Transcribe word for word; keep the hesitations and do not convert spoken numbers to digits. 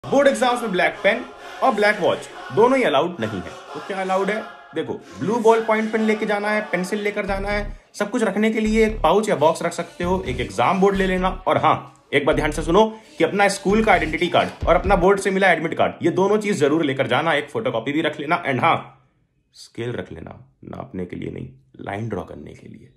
Board exams में black pen और black watch दोनों ही अलाउड नहीं है। तो क्या अलाउड है? देखो, ब्लू बॉल पॉइंट पेन लेके जाना है, पेंसिल लेकर जाना है, सब कुछ रखने के लिए एक पाउच या बॉक्स रख सकते हो, एक एग्जाम बोर्ड ले लेना। और हाँ, एक बात ध्यान से सुनो कि अपना स्कूल का आइडेंटिटी कार्ड और अपना बोर्ड से मिला एडमिट कार्ड, ये दोनों चीज जरूर लेकर जाना। एक फोटोकॉपी भी रख लेना। एंड हाँ, स्केल रख लेना, नापने के लिए नहीं, लाइन ड्रॉ करने के लिए।